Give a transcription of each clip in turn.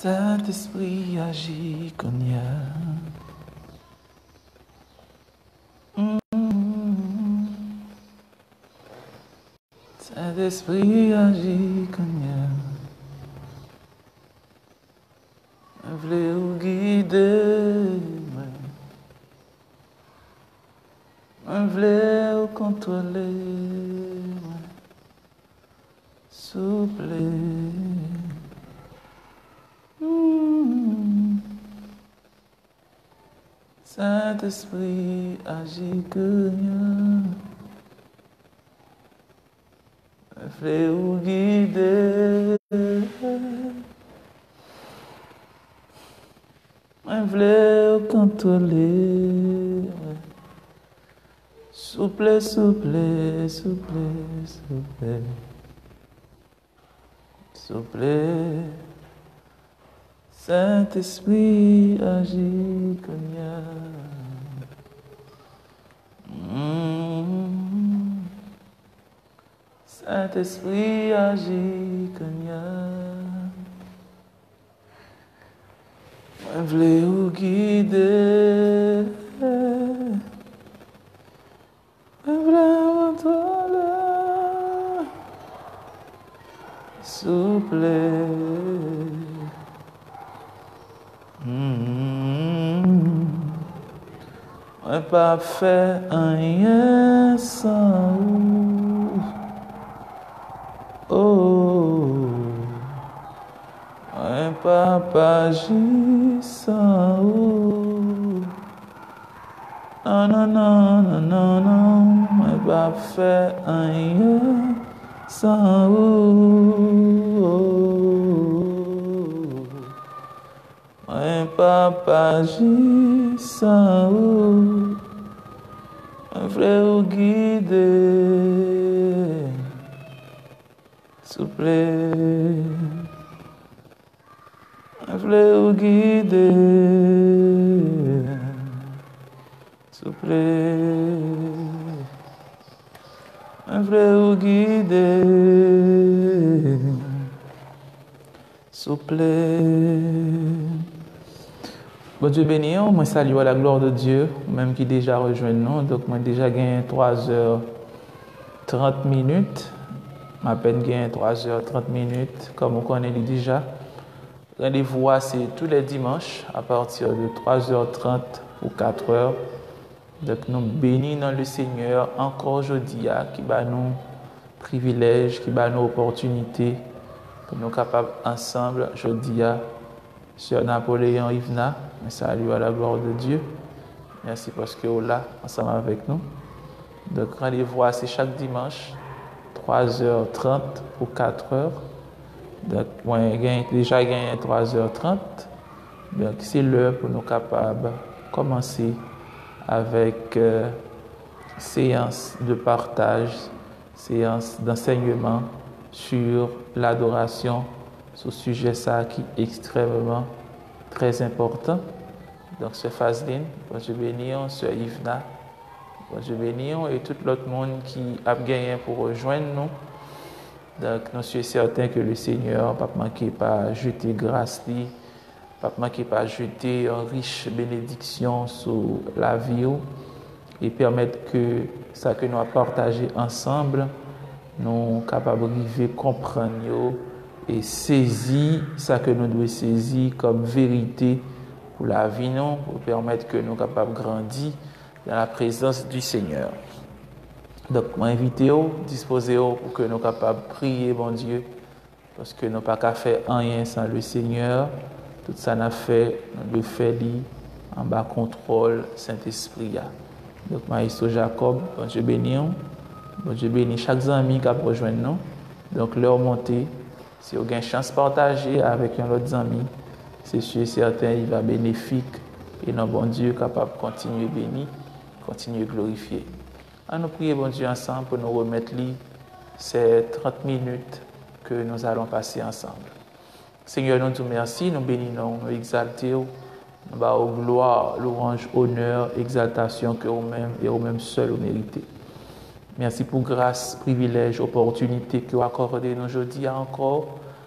Saint-Esprit agit qu'on y a. Saint-Esprit agit qu'on y a. Voulez vous guider, voulez vous contrôler, souple. Saint-Esprit agit qu'on y a. Voulez vous guider. Je voulais contrôler. Souple, souple, souple, souple. Souple. Saint-Esprit agit comme ya. Saint-Esprit agit comme ya. Je voulais vous guider, je voulais vous contrôler, souple. Je n'ai pas fait rien sans vous. Oh. Un papa agit sans vous. Non, non, non, non, non, non. On pas fait rien sans vous. Un papa agit sans vous. Un frère vous guider. S'il vous plaît. Je voulais vous guider, s'il vous plaît. Je voulais vous guider, s'il vous plaît. Bon Dieu béni, moi salue à la gloire de Dieu, même qui déjà rejoint nous. Donc moi déjà gagné 3h30 minutes. Ma peine gagne 3h30 minutes, comme on connaît déjà. Rendez-vous, c'est tous les dimanches à partir de 3h30 ou 4h. Donc, nous bénissons dans le Seigneur encore aujourd'hui, qui va nous privilèges, qui va nous opportunités pour nous capables ensemble, aujourd'hui, Sœur Napoléon Yvna, salut à la gloire de Dieu. Merci parce que vous êtes là, ensemble avec nous. Donc, rendez-vous, c'est chaque dimanche, 3h30 ou 4h. Donc, moi, j'ai déjà gagné 3h30. Donc, c'est l'heure pour nous capables de commencer avec séance de partage, séance d'enseignement sur l'adoration, ce sujet ça qui est extrêmement très important. Donc, Sœur Fazline, bon Dieu béni, Sœur Yvna, bon Dieu béni, et tout l'autre monde qui a gagné pour rejoindre nous. Donc, nous sommes certains que le Seigneur ne va pas manquer pas jeter grâce, ne va pas manquer pas jeter une riche bénédiction sur la vie et permettre que ça que nous avons partagé ensemble, nous sommes capables de comprendre et saisir ça que nous devons saisir comme vérité pour la vie, nous, pour permettre que nous sommes capables de grandir dans la présence du Seigneur. Donc, je m'invite disposez pour que nous soyons capables de prier, bon Dieu, parce que nous n'avons pas qu'à faire rien sans le Seigneur. Tout ça, nous fait, nous le fait en bas contrôle Saint-Esprit. Donc, Maïsto Jacob, bon Dieu béni, chaque ami qui a rejoint nous. Donc, leur montée, si vous avez une chance de partager avec un autre ami, c'est sûr et certain, il va bénéfique et notre bon Dieu capable de continuer béni, continuer glorifier. À nous prier, bon Dieu, ensemble pour nous remettre ces 30 minutes que nous allons passer ensemble. Seigneur, nous te remercions, nous bénissons, nous exaltons, nous bâtons gloire, louange, honneur, exaltation que vous-même et vous-même seul vous méritez. Merci pour grâce, privilège, opportunité que vous accordez nous aujourd'hui encore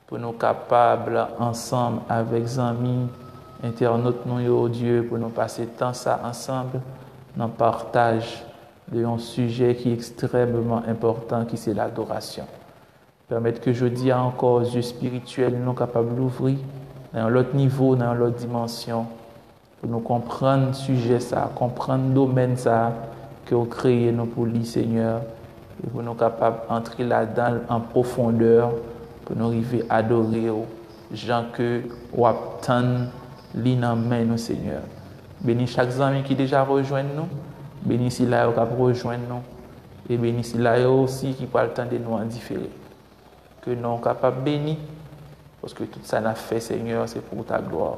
pour nous capables, ensemble, avec les amis, internautes, nous, Dieu, pour nous passer tant ça ensemble, dans le partage d'un sujet qui est extrêmement important, qui c'est l'adoration. Permettre que je dis encore, yeux spirituels, nous capables d'ouvrir dans l'autre niveau, dans l'autre dimension, pour nous comprendre le sujet, ça, comprendre le domaine ça, que vous créez nous pour lui, Seigneur, et pour nous capables d'entrer là-dedans en profondeur, pour nous arriver à adorer, gens que vous attendez, l'inamène nous, Seigneur. Bénis chaque ami qui déjà rejoint nous, bénis si là qui rejoindre nous, et bénis si là aussi qui prend le temps de nous en différer. Que nous sommes capables de bénir, parce que tout ça n'a fait, Seigneur, c'est pour ta gloire.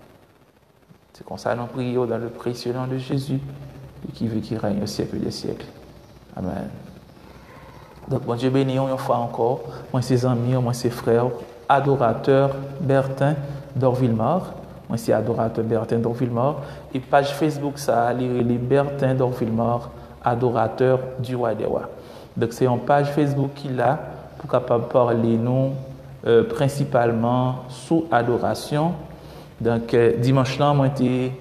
C'est comme ça que nous prions dans le précieux nom de Jésus, qui vit, qui règne au siècle des siècles. Amen. Donc, bon Dieu béni, une fois encore, moi, ses amis, moi, ses frères, adorateurs Bertin d'Orville-Mort. Moi, c'est adorateur Bertin d'Orville-Mort. Et page Facebook, ça a les Bertin d'Orville-Mort, adorateur du roi des rois. Donc, c'est une page Facebook qu'il a pour capable parler nous principalement sous adoration. Donc, dimanche là, moi,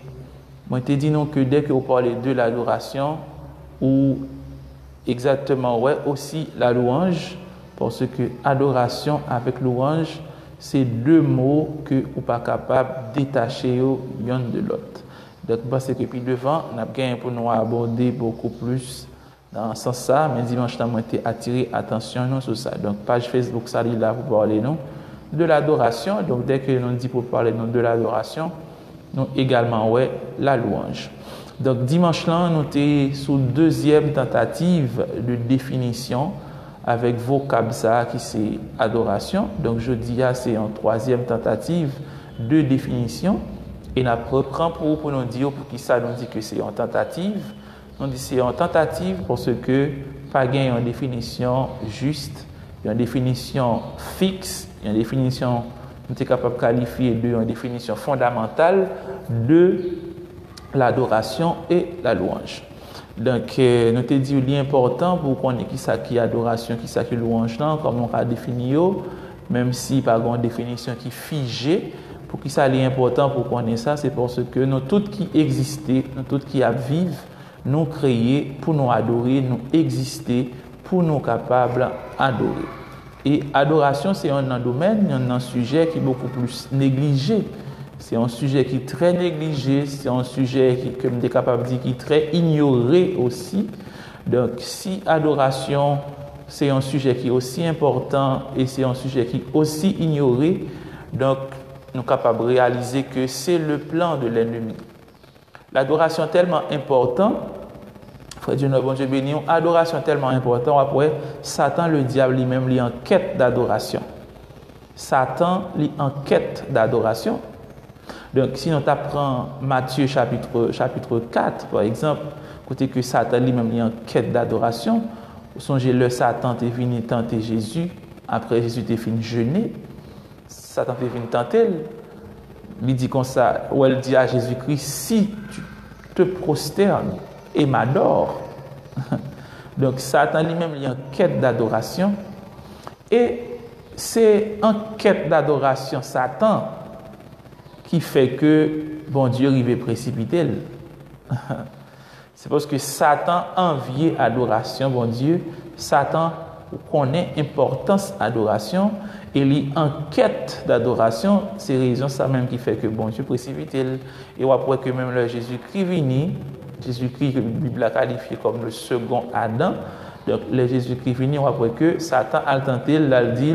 je dit non que dès que vous parlez de l'adoration, ou exactement, ouais, aussi la louange, parce que adoration avec louange, c'est deux mots que vous n'êtes pas capable de détacher l'un de l'autre. Donc, parce que puis devant, on a bien pour nous aborder beaucoup plus dans ce sens ça, mais dimanche, on a été attiré attention nous, sur ça. Donc, page Facebook, ça est là pour parler nous de l'adoration. Donc, dès que nous dit pour parler nous de l'adoration, nous également, ouais, la louange. Donc, dimanche là, nous sommes sous deuxième tentative de définition avec vocab ça qui c'est adoration. Donc, jeudi, c'est en troisième tentative de définition. Et nous reprend pour nous dire, pour qui ça nous dit que c'est en tentative. On dit c'est en tentative parce que pas gain une définition juste, une définition fixe, une définition, nous sommes capables de qualifier de une définition fondamentale de l'adoration et la louange. Donc, nous avons dit l'important pour qu'on ait qui ça qui est adoration, qui ça qui est louange, comme on a défini, même si pas une définition qui est figée, pour qui ça est important pour qu'on ait ça, c'est parce que nous tous qui existons, nous tous qui vivent, nous créés pour nous adorer, nous exister pour nous capables d'adorer. Et adoration, c'est un domaine, un sujet qui est beaucoup plus négligé. C'est un sujet qui est très négligé, c'est un sujet qui, comme je suis capable de dire, qui est très ignoré aussi. Donc, si adoration, c'est un sujet qui est aussi important et c'est un sujet qui est aussi ignoré, donc, nous sommes capables de réaliser que c'est le plan de l'ennemi. L'adoration est tellement importante, frère Dieu, bon Dieu béni, adoration est tellement importante, après, Satan, le diable lui-même, il est en quête d'adoration. Satan, il est en quête d'adoration. Donc, si nous apprenons Matthieu chapitre 4, par exemple, côté que Satan lui-même est en quête d'adoration, songez le Satan est venu tenter Jésus, après Jésus est fini jeûner, Satan est venu tenter, il dit comme ça, ou elle dit à Jésus-Christ, si tu te prosternes et m'adores, donc Satan lui-même est en quête d'adoration, et c'est en quête d'adoration Satan qui fait que bon Dieu arrive précipiter. C'est parce que Satan envie adoration, bon Dieu. Satan connaît l'importance d'adoration et il en quête d'adoration. C'est raison ça même qui fait que bon Dieu précipite. Et après que même le Jésus-Christ vini, Jésus-Christ que la Bible a qualifié comme le second Adam. Donc le Jésus-Christ vini, après que Satan a tenté, l'a dit.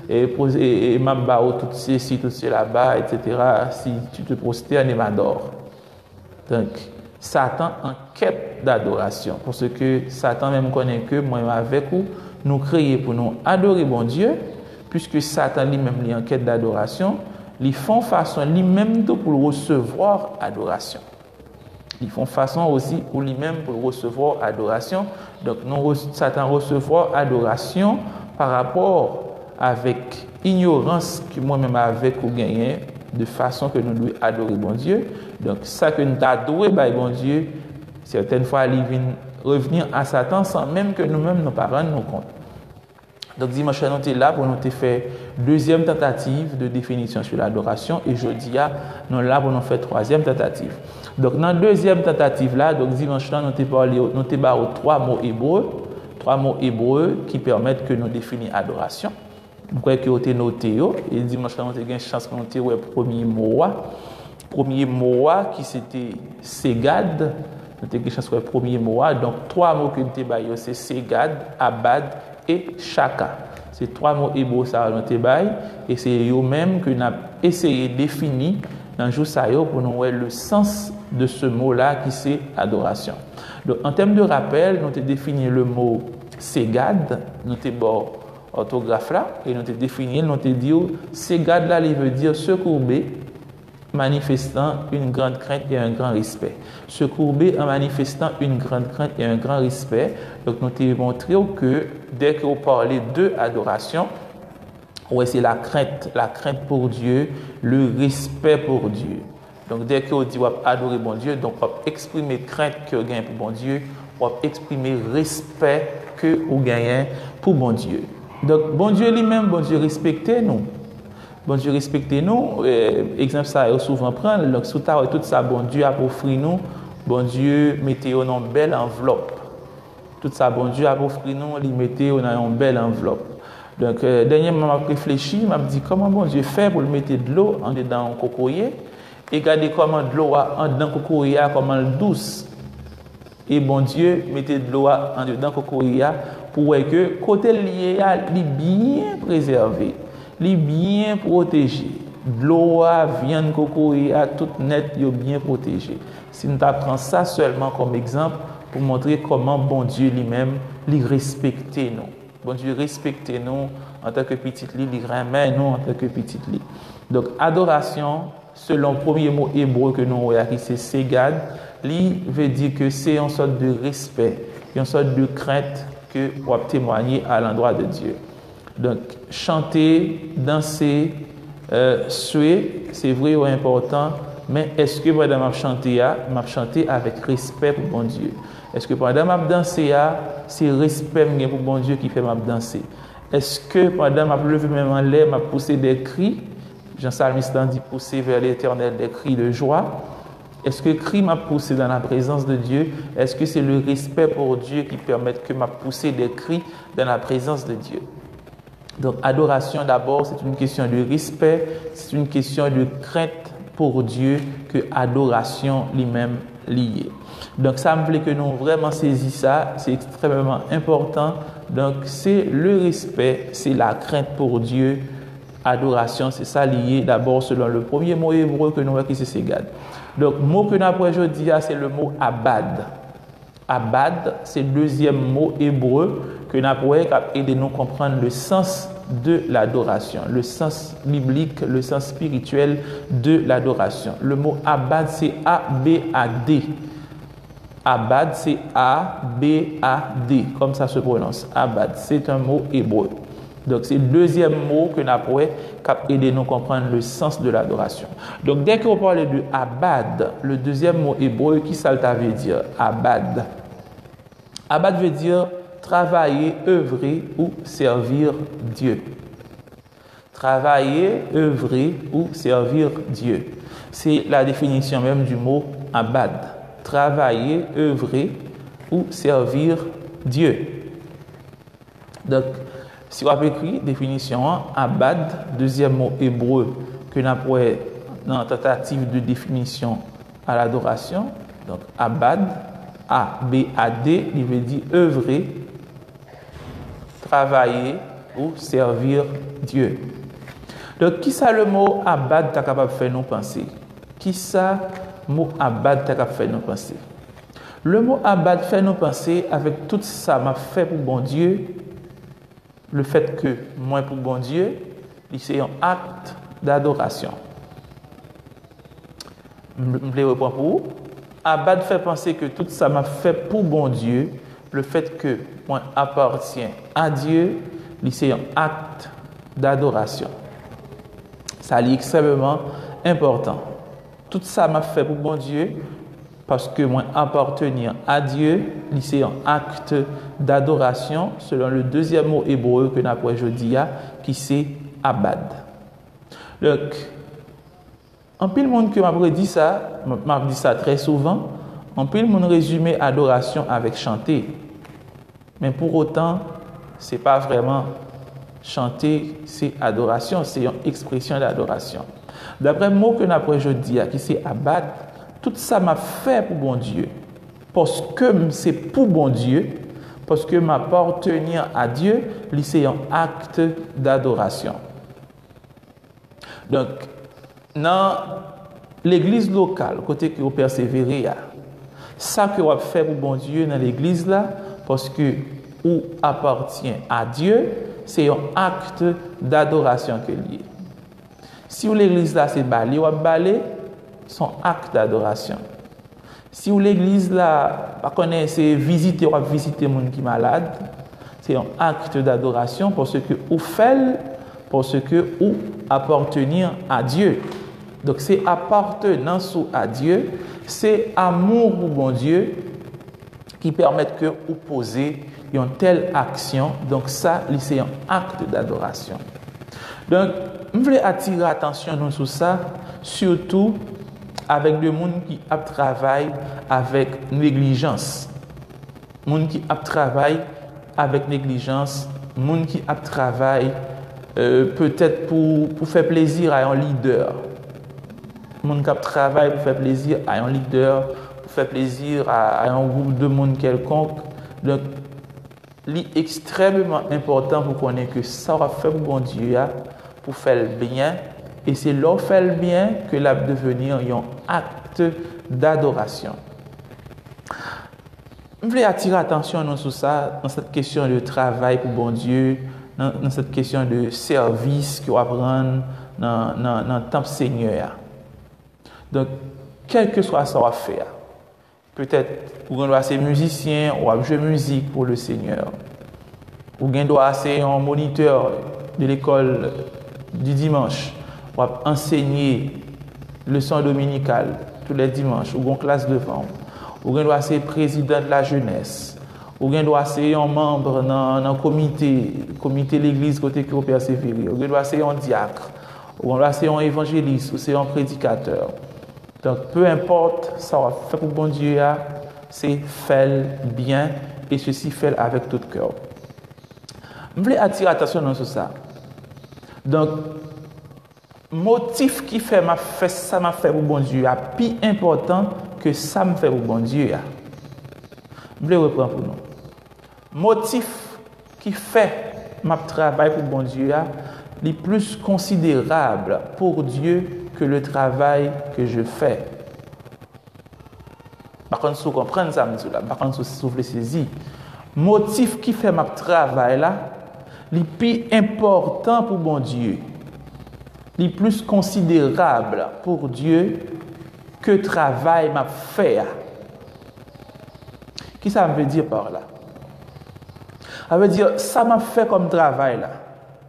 Et m'abao tout ceci, tout cela là-bas, etc. Si tu te prosternes et m'adores. Donc, Satan en quête d'adoration. Parce que Satan même connaît que moi avec vous, nous créons pour nous adorer bon Dieu, puisque Satan lui-même est en quête d'adoration, ils font façon lui-même pour recevoir adoration. Ils font façon aussi pour lui-même pour recevoir adoration. Donc, Satan recevoir adoration par rapport avec ignorance que moi-même avec ou gagné de façon que nous devons adorer bon Dieu. Donc ça que nous adorons bon Dieu, certaines fois il vient revenir à Satan sans même que nous-mêmes nous pas rendre compte. Donc dimanche nous sommes là pour nous faire deuxième tentative de définition sur l'adoration et jeudi nous sommes là pour nous faire troisième tentative. Donc dans la deuxième tentative là, donc dimanche nous sommes parlé nous sommes trois mots hébreux qui permettent que nous définir adoration. Je crois que vous avez noté et dimanche nous avons une chance de noter le premier mot qui c'était Segad. Nous avons une chance le premier mot. Donc trois mots que nous avons c'est Segad, Abad et Shaka. C'est trois mots hébreux ça nous avons et c'est eux-mêmes que nous avons essayé de définir dans le jour pour nous voir le sens de ce mot-là qui c'est adoration. Donc en termes de rappel, nous avons défini le mot Segad, nous avons orthographe là et nous avons défini, nous avons dit Segad là, il veut dire se courber manifestant une grande crainte et un grand respect. Se courber en manifestant une grande crainte et un grand respect. Donc nous avons montré que dès qu'on parlait de adoration, ouais, c'est la crainte pour Dieu, le respect pour Dieu. Donc dès qu'on dit adorer bon Dieu, donc on va exprimer crainte que vous gagnez pour bon Dieu, on va exprimer respect que vous gagnez pour bon Dieu. Donc bon Dieu lui-même, bon Dieu respectez-nous. Bon Dieu respectez-nous. Exemple ça est souvent prendre. Donc sous ta tout ça bon Dieu a offert nous, bon Dieu mettez dans une belle enveloppe. Tout ça bon Dieu a offert nous, il mettez dans une belle enveloppe. Donc dernièrement je réfléchi, m'a dit comment bon Dieu fait pour le mettre de l'eau en dedans un cocoyer et regardez comment de l'eau en dedans cocoyer comment douce. Et bon Dieu mettez de l'eau en dedans cocoyer pour voir que côté lié est bien préservé, li bien protégé. De l'eau viande cocoyer tout net yo bien protégé. Si nous apprenons ça seulement comme exemple pour montrer comment bon Dieu lui-même lui respecte nous. Bon Dieu respectez-nous en tant que petit lit, il remet nous en tant que petit lit. Donc adoration, selon le premier mot hébreu que nous voyons qui c'est Segad, lui veut dire que c'est une sorte de respect, une sorte de crainte que on va témoigner à l'endroit de Dieu. Donc chanter, danser, suer, c'est vrai ou important, mais est-ce que pendant que je chanter avec respect pour bon Dieu? Est-ce que pendant que je danse, c'est respect pour bon Dieu qui fait ma danser? Est-ce que pendant que je lève mes mains en l'air, je pousse des cris? Jean Salmiste dit pousser vers l'Éternel des cris de joie. Est-ce que cri m'a poussé dans la présence de Dieu? Est-ce que c'est le respect pour Dieu qui permet que m'a poussé des cris dans la présence de Dieu? Donc adoration d'abord, c'est une question de respect, c'est une question de crainte pour Dieu que adoration lui-même liée. Donc ça me plaît que nous vraiment saisissons ça, c'est extrêmement important. Donc c'est le respect, c'est la crainte pour Dieu. Adoration, c'est ça lié d'abord selon le premier mot hébreu que nous voyons qui c'est Segad. Donc le mot que nous avons aujourd'hui, c'est le mot Abad. Abad, c'est le deuxième mot hébreu que nous avons aidé nous comprendre le sens de l'adoration, le sens biblique, le sens spirituel de l'adoration. Le mot Abad, c'est A-B-A-D. Abad, c'est A-B-A-D, comme ça se prononce. Abad, c'est un mot hébreu. Donc, c'est le deuxième mot que nous avons aidé nous comprendre le sens de l'adoration. Donc, dès qu'on parle de Abad, le deuxième mot hébreu, qui ça veut dire? Abad. Abad veut dire travailler, œuvrer ou servir Dieu. Travailler, œuvrer ou servir Dieu. C'est la définition même du mot Abad. Travailler, œuvrer ou servir Dieu. Donc, si on a écrit définition Abad, deuxième mot hébreu que nous avons dans la tentative de définition à l'adoration. Donc, Abad, A-B-A-D, il veut dire œuvrer, travailler ou servir Dieu. Donc, qui ça le mot Abad est capable de faire nous penser? Qui ça le mot Abad est capable de faire nous penser? Le mot Abad fait nous penser avec tout ça m'a fait pour bon Dieu. Le fait que moi pour bon Dieu, c'est un acte d'adoration. Je vais répondre pour vous. Abad fait penser que tout ça m'a fait pour bon Dieu. Le fait que moi appartiens à Dieu, c'est un acte d'adoration. Ça est extrêmement important. Tout ça m'a fait pour bon Dieu. parce que moi appartenir à Dieu, c'est un acte d'adoration selon le deuxième mot hébreu que nous avons aujourd'hui, qui c'est abad. Donc, en pile monde que m'a dit ça très souvent, en pile monde résumé adoration avec chanter. Mais pour autant, c'est pas vraiment chanter, c'est adoration, c'est une expression d'adoration. D'après le mot que nous avons aujourd'hui, qui c'est abad, tout ça m'a fait pour bon Dieu. Parce que c'est pour bon Dieu, parce que m'appartenir à Dieu, c'est un acte d'adoration. Donc, dans l'église locale, côté que vous persévérez, ça que vous fait pour bon Dieu dans l'église là, parce que vous appartient à Dieu, c'est un acte d'adoration que lié. Si vous l'église là c'est balé ou balé, son acte d'adoration. Si vous l'église là pas connaissez visiter ou visiter monde qui malade, c'est un acte d'adoration parce que vous faites parce que vous appartenir à Dieu. Donc c'est appartenance à Dieu, c'est amour pour bon Dieu qui permet que vous posez une telle action. Donc ça, c'est un acte d'adoration. Donc, je voulais attirer l'attention sur ça, surtout avec le monde qui travaille avec négligence. Le monde qui travaille avec négligence, le monde qui travaille peut-être pour faire plaisir à un leader. Le monde qui travaille pour faire plaisir à un leader, pour faire plaisir à un groupe de monde quelconque. Donc, c'est extrêmement important pour connaître que ça va faire pour bon Dieu pour faire le bien, et c'est là faire le bien que là devenir un acte d'adoration. Je voulais attirer l'attention sur ça, dans cette question de travail pour bon Dieu, dans cette question de service qu'on va prendre dans le temple Seigneur. Donc, quel que soit ça va faire, peut-être vous doit être musicien ou jouer musique pour le Seigneur, ou vous doit être un moniteur de l'école du dimanche, ou enseigner leçon dominicale tous les dimanches, ou une classe devant, ou vous doit être président de la jeunesse, ou vous doit être un membre dans le comité de l'église côté que vous persévérez, ou vous doit être un diacre, ou vous doit être un évangéliste, ou c'est un prédicateur. Donc, peu importe, ça va faire pour bon Dieu, c'est faire bien, et ceci fait avec tout cœur. Je voulais attirer l'attention sur ça. Donc, motif qui fait ça m'a fait pour bon Dieu est plus important que ça me fait pour bon Dieu. Je voulais reprendre pour nous. Motif qui fait ma travail pour bon Dieu est plus considérable pour Dieu que le travail que je fais. Par contre, si vous comprenez ça, par contre, si vous voulez saisir, motif qui fait ma travail là, le plus important pour bon Dieu, le plus considérable pour Dieu que travail m'a fait. Qu'est-ce que ça veut dire par là? Ça veut dire, ça m'a fait comme travail là.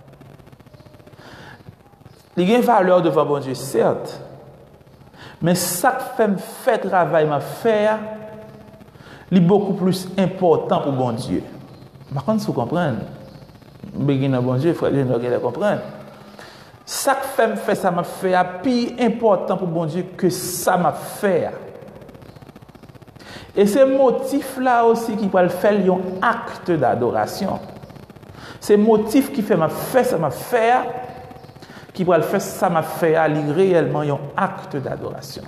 Il y a une valeur devant bon Dieu, certes. Mais ça que fait travail m'a fait, est beaucoup plus important pour bon Dieu. Par contre, si vous comprenez, bon Dieu, il faut que comprendre. Ça que fait ça m'a fait, est plus important pour bon Dieu que ça m'a fait. Et ces motifs-là aussi qui peuvent faire un acte d'adoration. Ces motifs qui fait m'a fait, ça m'a fait, qui va le faire, ça m'a fait aller réellement un acte d'adoration.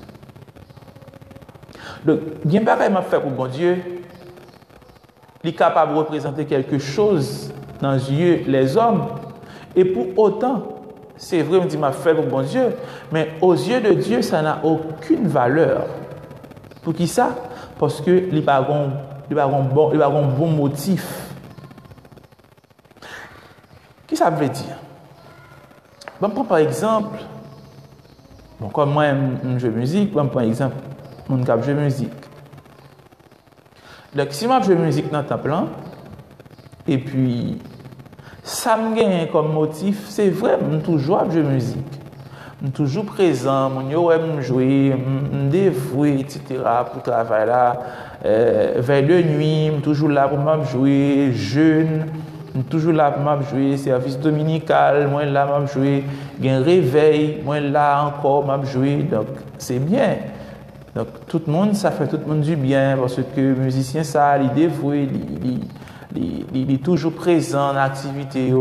Donc, bien pareil m'a fait pour bon Dieu, il est capable de représenter quelque chose dans les yeux les hommes, et pour autant, c'est vrai, il me dit m'a fait pour bon Dieu, mais aux yeux de Dieu, ça n'a aucune valeur. Pour qui ça? Parce que il n'y a pas un bon motif. Qu'est-ce que ça veut dire? Bon, par exemple, comme moi, je joue musique, par exemple, je joue musique. Donc, si je joue musique dans le temple, et puis, ça me gagne comme motif, c'est vrai, je toujours jouer musique. toujours présent, mon yo aime jouer, dévoué, etc. pour travailler là, vers de nuit, toujours là pour me jouer, jeune, toujours là pour me jouer, service dominical, moi là pour me jouer, un réveil, moi là encore me jouer, donc c'est bien. Donc tout le monde, ça fait tout le monde du bien parce que le musicien ça, il est dévoué, il est toujours présent dans l'activité.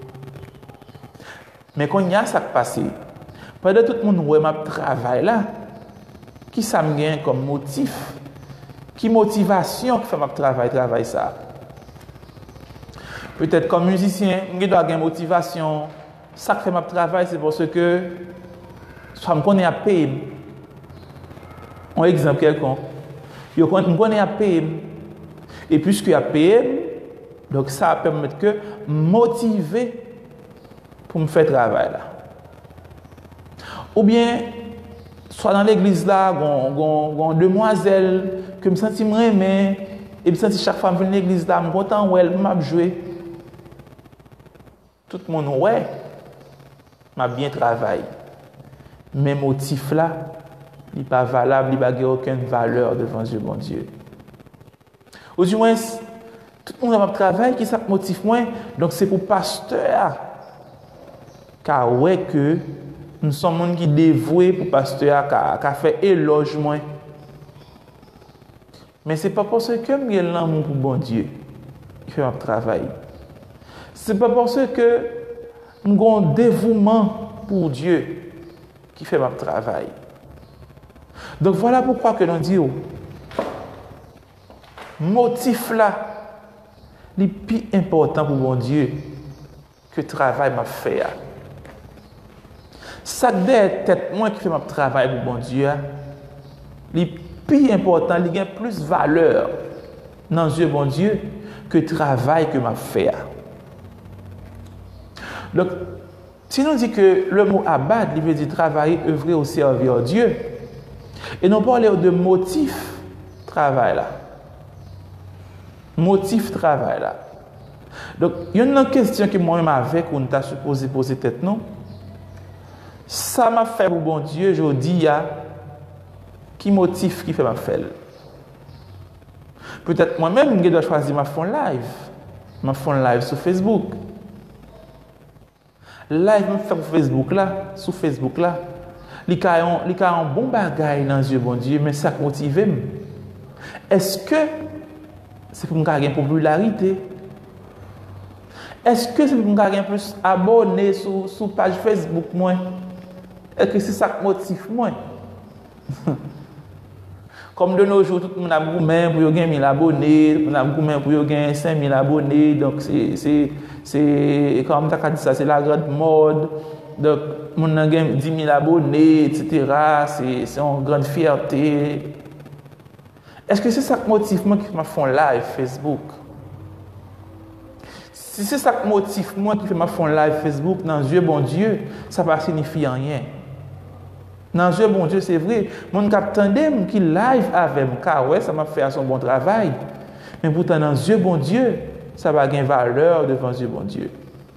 Mais quand il y a ça qui passe, pendant tout le monde ouais m'a travail là, qui ça me gagne comme motif, qui motivation qui fait m'a travail ça. Peut-être comme musicien, je dois avoir une motivation, ça qui fait m'a travail c'est parce que soit me connais à payer. Un exemple quelconque, je connais à payer. Et puisque y a payé, donc ça permet que motiver pour me faire travail là. Ou bien, soit dans l'église là, une demoiselle que me senti aimer, et me senti chaque fois que je viens dans l'église là, je suis content où elle m'a joué. Tout le monde ouais, m'a bien travaillé. Mais motif là, il n'est pas valable, il n'a aucune valeur devant Dieu, mon Dieu. Ou du moins, tout le monde a un travail qui ça motive moins, donc c'est pour pasteur. Car ouais que nous sommes gens qui dévoués pour pasteur, qui a fait éloge moins. Mais ce n'est pas parce que j'ai l'amour pour bon Dieu qui fait mon travail. Ce n'est pas parce que j'ai un dévouement pour Dieu qui fait mon travail. Donc voilà pourquoi que l'on dit, motif là, le plus important pour mon Dieu que le travail m'a fait. Ça derrière tête moi qui fait mon travail pour mon Dieu, le plus important, il a plus valeur dans Dieu, bon Dieu, que le travail que m'a fait. Donc, si on dit que le mot abad, il veut dire travailler, œuvrer au servir de Dieu, et non parler de motif travail là. Motif travail là. Donc, il y a une question que moi-même avec, on t'a supposé poser tête, non? Ça m'a fait pour bon Dieu, je dis, qui motif qui fait ma faire? Peut-être moi-même, je dois choisir ma fond live sur Facebook. Live, je fais sur Facebook là, il y a un bon bagage dans Dieu, bon Dieu, mais ça motive. Est-ce que c'est pour me gagner une popularité? Est-ce que c'est pour me gagner plus abonnés sur page Facebook moi? Est-ce que c'est ça qui motive moi? Comme de nos jours, tout le monde a beaucoup même pour gagner 1000 abonnés, tout le monde a beaucoup même pour gagner 5000 abonnés, donc c'est comme tu as dit ça, c'est la grande mode. Donc, on a gagné 10 000 abonnés, etc. C'est une grande fierté. Est-ce que c'est ça qui motive moi qui me font live Facebook? Si c'est ça qui motive moi qui me font live Facebook, dans Dieu, bon Dieu, ça ne va pas signifier rien. Dans Dieu, bon Dieu, c'est vrai. Mon capitaine qui live avec moi, car ouais, ça m'a fait son bon travail. Mais pourtant, dans Dieu, bon Dieu, ça va gagner valeur devant Dieu, bon Dieu.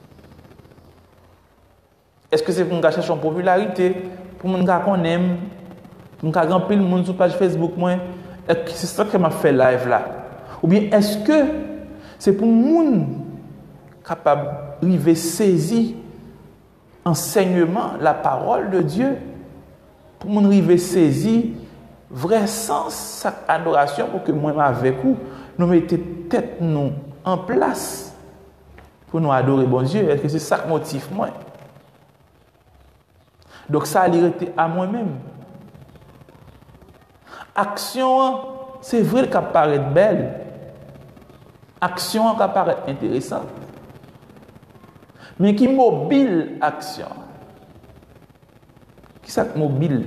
Est-ce que c'est pour me chercher en popularité, pour me qu'on aime, pour me remplir le monde sur page Facebook moi? Est-ce que c'est ça que m'a fait live là? Ou bien est-ce que c'est pour monde capable de saisir enseignement, la parole de Dieu, pour monde arriver saisir vrai sens sa adoration pour que moi avec vous nous mettons tête nous en place pour nous adorer bon Dieu? Est-ce que c'est ça qui motive moi? Donc ça a été à moi-même. Action, c'est vrai qu'elle paraît belle. Action qui paraît intéressante. Mais qui mobile action? Qui ça mobile?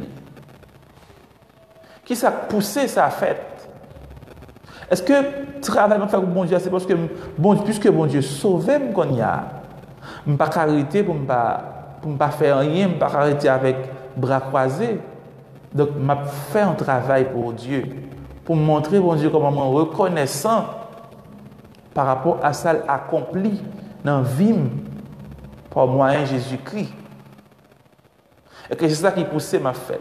Qui ça pousse ça fait? Est-ce que le travail que je fais pour bon Dieu, c'est parce que puisque bon Dieu sauve qu'on y a, je ne peux pas arrêter pour ne pas faire rien, je ne peux pas arrêter avec bras croisés. Donc, je fais un travail pour Dieu, pour montrer bon Dieu comment je suis reconnaissant par rapport à ça accompli dans la vie par moyen Jésus-Christ. Et que c'est ça qui poussait ma faire.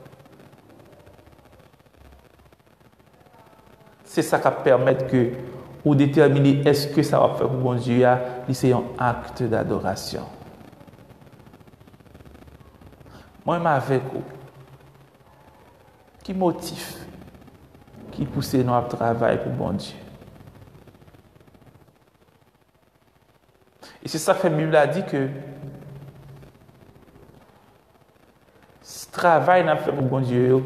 C'est ça qui permet que ou déterminer est-ce que ça va faire pour bon Dieu, c'est un acte d'adoration. Moi-même avec vous, qui motive, qui pousse notre travail pour bon Dieu. Et c'est ça que la Bible a dit que ce travail n'a fait pour bon Dieu,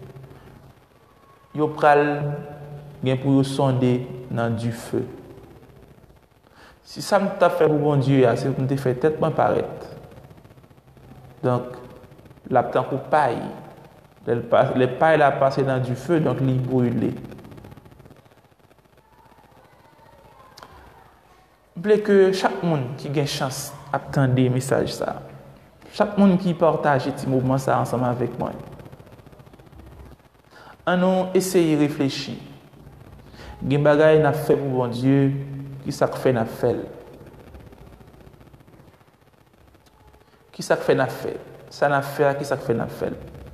il pral bien pour sonder dans du feu. Si ça me t'a fait pour bon Dieu, c'est pour me faire tête moins paraître. Donc, la temps pour paille, les pailles la passé dans du feu, donc les brûler. Je voulais que chaque monde qui a une chance attendre des messages ça. Chaque monde qui partage ce mouvement ça ensemble avec moi. On a essayé de réfléchir. Il y a des choses qu'on fait pour bon Dieu, qui ça fait n'a fait. Qui ça fait n'a fait. Ça n'a fait, qui ça fait n'a fait.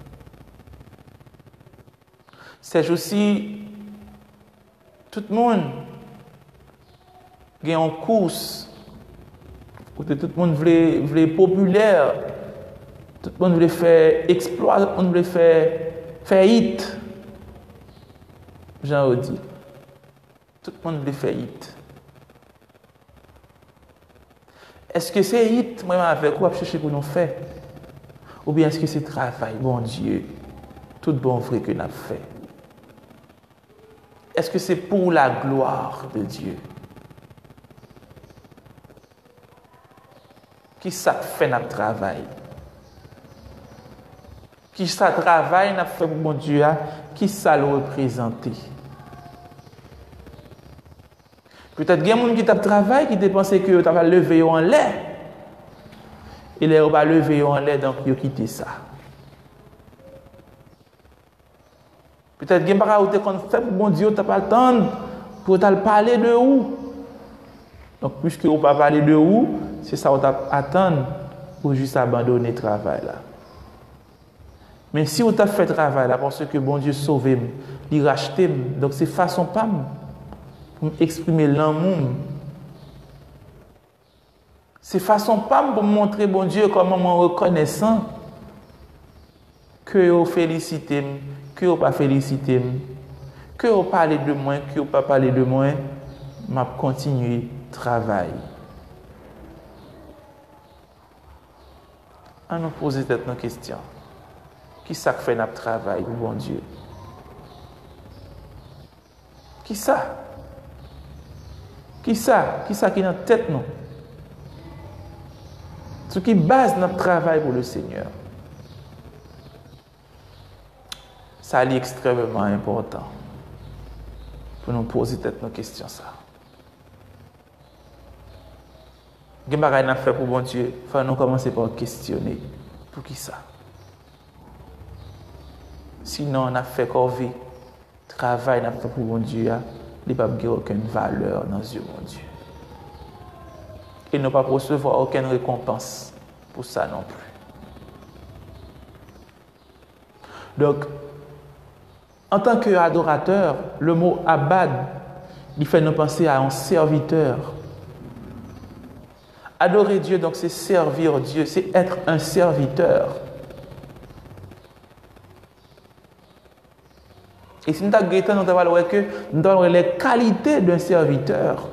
C'est aussi tout le monde qui est en course, où tout le monde veut être populaire, tout le monde veut faire exploit, tout le monde veut faire hit. Jean dit. Tout le monde veut faire hit. Est-ce que c'est hit, moi avec quoi chercher pour nous faire? Ou bien est-ce que c'est travail, bon Dieu, tout bon vrai que nous avons fait? Est-ce que c'est pour la gloire de Dieu? Qui ça fait notre travail? Qui ça travail n'a fait pour mon Dieu? Qui ça le représenter? Peut-être qu'il y a des gens qui travaillent qui pensent que tu vas lever en l'air. Et là, on va lever en l'air, donc ils ont quitté ça. Peut-être qu'il y a des gens qui ont fait pour mon Dieu, tu n'as pas le temps pour parler de où. Donc, puisque on ne peut pas parler de où, c'est ça qu'on attend pour juste abandonner le travail là. Mais si on t'a fait le travail là, parce que bon Dieu sauvé, il racheté, donc c'est façon pas pour exprimer l'amour. C'est façon pas pour montrer bon Dieu comment moi reconnaissant que vous félicitez, que vous pas félicité, que vous parlez de moi, que vous pas parlé de moi, m'a continuer travail. On nous pose cette question. Qui ça fait notre travail pour bon Dieu? Qui ça? Qui ça? Qui ça qui est dans la tête nous? Ce qui base notre travail pour le Seigneur. Ça est extrêmement important pour nous poser cette question ça. Qu'est-ce que nous fait pour bon Dieu? Il faut nous commencer par questionner. Pour qui ça? Sinon, on a fait corvée, travail n'a fait pour bon Dieu, il n'y a pas aucune valeur dans les yeux de mon Dieu. Et ne pas recevoir aucune récompense pour ça non plus. Donc, en tant qu'adorateur, le mot abad, il fait nous penser à un serviteur. Adorer Dieu, donc, c'est servir Dieu, c'est être un serviteur. Et si nous avons nous avons que nous avons les qualités d'un serviteur.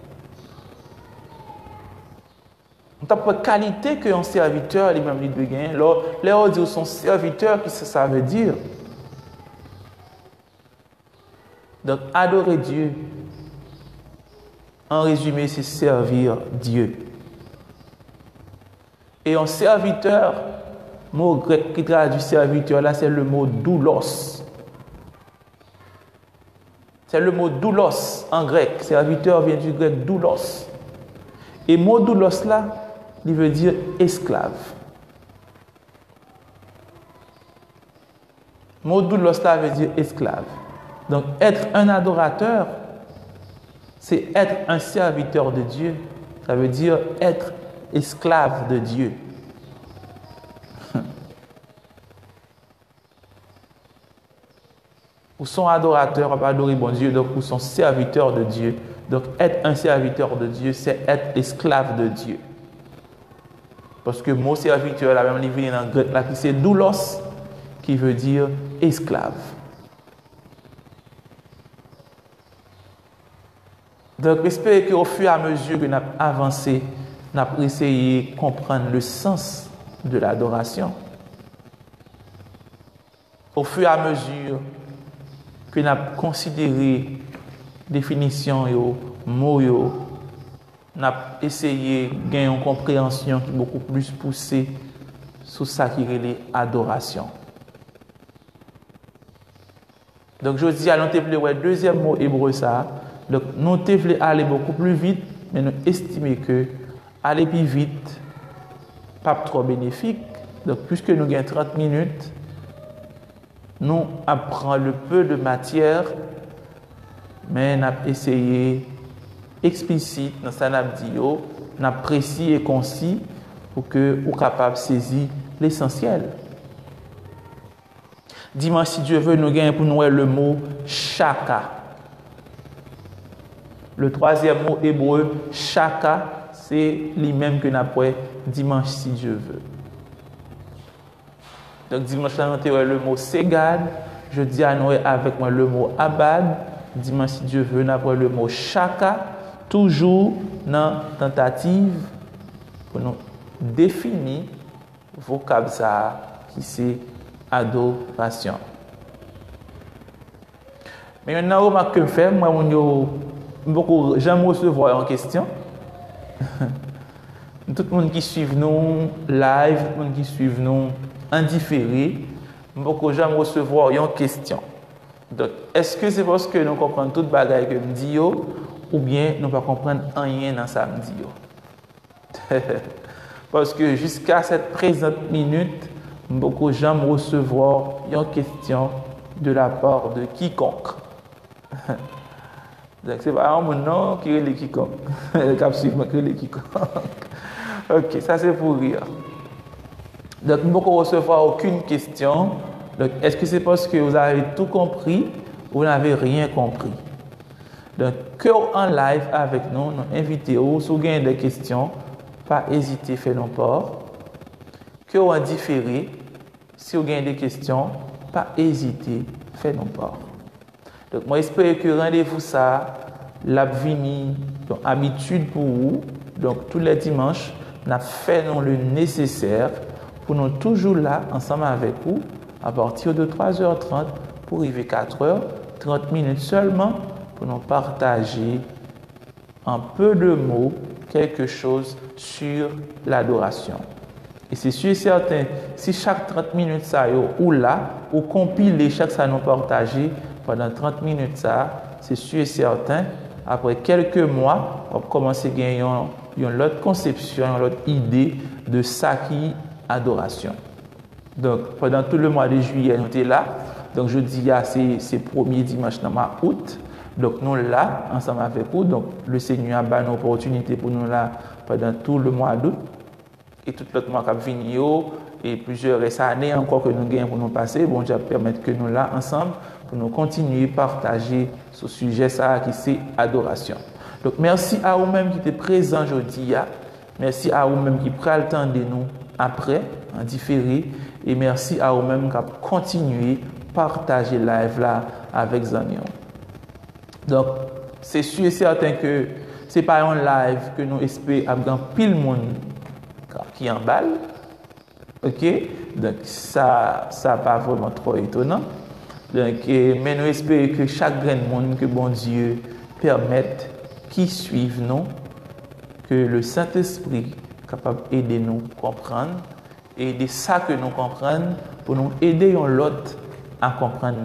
Nous avons les qualités qu'un serviteur lui-même doit gagner. Là, on dit son serviteur, qu'est-ce que ça veut dire? Donc, adorer Dieu, en résumé, c'est servir Dieu. Et un serviteur, le mot grec qui traduit serviteur, là, c'est le mot doulos. C'est le mot doulos en grec. Serviteur vient du grec doulos. Et le mot doulos là, il veut dire esclave. Le mot doulos là veut dire esclave. Donc être un adorateur, c'est être un serviteur de Dieu. Ça veut dire être esclave de Dieu. Ou sont adorateurs, on va adorer bon Dieu, donc ou sont serviteurs de Dieu. Donc être un serviteur de Dieu, c'est être esclave de Dieu. Parce que le mot serviteur, la même livre dans le grec, là, c'est doulos, qui veut dire esclave. Donc, j'espère qu'au fur et à mesure que nous avons avancé, nous avons essayé de comprendre le sens de l'adoration. Au fur et à mesure que nous avons considéré définition, mots, nous avons essayé de gagner une compréhension qui est beaucoup plus poussée sur ça qui est l'adoration. Donc, je dis à nous le deuxième mot hébreu, ça. Donc, nous devons aller beaucoup plus vite, mais nous estimons que aller plus vite, pas trop bénéfique. Donc, puisque nous avons 30 minutes, nous apprenons le peu de matière, mais nous avons essayé explicite dans ce que nous avons dit, nous avons précis et concis pour que nous soyons capables de saisir l'essentiel. Dimanche, si Dieu veut, nous gagnons pour nous le mot chaka. Le troisième mot hébreu, chaka, c'est lui-même que nous avons dimanche, si Dieu veut. Donc, dimanche, nous avons le mot segad. Jeudi, nous avons avec moi le mot abad. Dimanche, si Dieu veut, nous avons le mot chaka. Toujours dans la tentative pour nous définir le vocabulaire qui c'est adoration. Mais maintenant, remarque que je fais, moi, j'aime recevoir en question. Tout le monde qui suit nous live, tout le monde qui suit nous en différé, j'aime recevoir en question. Donc, est-ce que c'est parce que nous comprenons toute bagaille que je dis ou bien nous ne comprenons rien dans ça me dit. Parce que jusqu'à cette présente minute, j'aime recevoir une question de la part de quiconque. Donc, c'est pas mon nom qui est le quiconque. Le cap suivant qui est le quiconque. Ok, ça c'est pour rire. Donc, nous ne recevoir aucune question. Donc, est-ce que c'est parce que vous avez tout compris ou vous n'avez rien compris? Donc, que en live avec nous, nous invitons, si vous avez des questions, pas hésiter à faire nos ports. Que en différé, si vous avez des questions, pas hésiter à faire nos ports. Donc, moi, j'espère que rendez-vous ça, la vini, donc habitude pour vous. Donc, tous les dimanches, nous faisons le nécessaire pour nous toujours là, ensemble avec vous, à partir de 3h30 pour arriver 4h, 30 minutes seulement pour nous partager un peu de mots, quelque chose sur l'adoration. Et c'est sûr et certain, si chaque 30 minutes ça ou là, ou compiler chaque ça nous partager pendant 30 minutes ça, c'est sûr et certain, après quelques mois, on va commencer à gagner une autre conception, une autre idée de ça qui est adoration. Donc, pendant tout le mois de juillet, nous sommes là. Donc, je dis, c'est premier dimanche dans ma août. Donc, nous là, ensemble avec vous. Donc, le Seigneur a donné une opportunité pour nous là pendant tout le mois d'août. Et tout l'autre mois qui vient, et plusieurs années encore que nous gagnons pour nous passer. Bon, Dieu permettre que nous là, ensemble, pour nous continuer à partager ce sujet ça qui c'est adoration. Donc, merci à vous-même qui êtes présents aujourd'hui. Merci à vous-même qui prennent le temps de nous après, en différé. Et merci à vous-même qui continuez à partager live là avec Zanion. Donc, c'est sûr et certain que ce n'est pas un live que nous espérons avoir pile le monde qui emballe. Ok? Donc, ça pas vraiment trop étonnant. Donc, mais nous espérons que chaque grain de monde que bon Dieu permette qui suivent nous, que le Saint-Esprit est capable d'aider nous à comprendre et aider ça que nous comprenons pour nous aider l'autre à comprendre.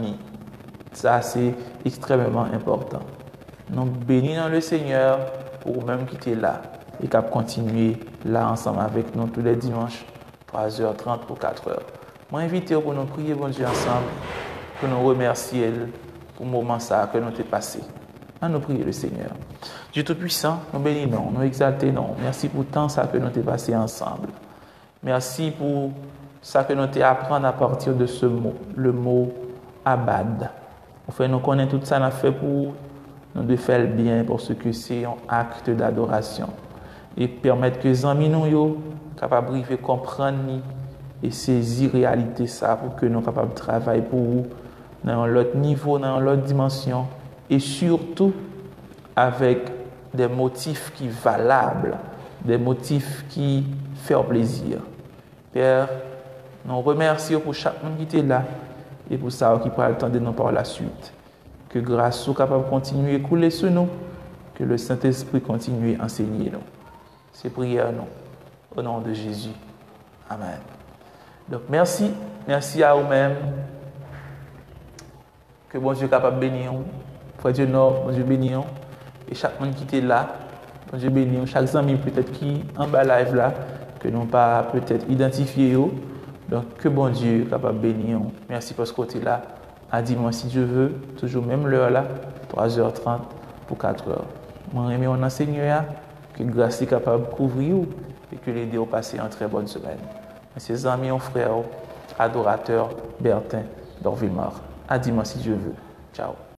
Ça, c'est extrêmement important. Nous bénissons le Seigneur pour vous-même qui êtes là et qui continuer là ensemble avec nous tous les dimanches, 3h30 pour 4h. Je m'invite pour nous prier bon Dieu ensemble, pour nous remercier pour le moment ça que nous avons passé. À nous prier le Seigneur. Dieu Tout-Puissant, nous bénissons, nous exaltons. Merci pour tant ça que nous avons passé ensemble. Merci pour ça que nous avons appris à partir de ce mot, le mot abad. On fait nous connaître tout ça, nous fait pour nous de faire le bien parce que c'est un acte d'adoration. Et permettre que les amis nous soient capables de comprendre et saisir la réalité ça pour que nous soyons capables de travailler pour vous dans l'autre niveau, dans l'autre dimension et surtout avec des motifs qui sont valables, des motifs qui font plaisir. Père, nous remercions pour chaque monde qui était là et pour ça qui prend le temps de nous par la suite. Que grâce soit capable de continuer à couler sur nous, que le Saint-Esprit continue à enseigner nous. C'est prière nous, au nom de Jésus. Amen. Donc merci à vous-même. Que bon Dieu est capable de bénir vous. Frère Dieu, bon Dieu bénir vous. Et chaque monde qui était là, bon Dieu bénir vous. Chaque ami peut-être qui en bas live là, que nous pas peut-être identifié. Donc que bon Dieu est capable de bénir vous. Merci pour ce côté-là. À dimanche si Dieu veut, toujours même l'heure là, 3h30 pour 4h. Moi, j'aime mon enseigneur, que grâce est capable de couvrir et que l'aider à passer une très bonne semaine. Mes amis, mon frère, adorateur, Bertin, d'Orville-Mar. À dimanche si Dieu veut. Ciao.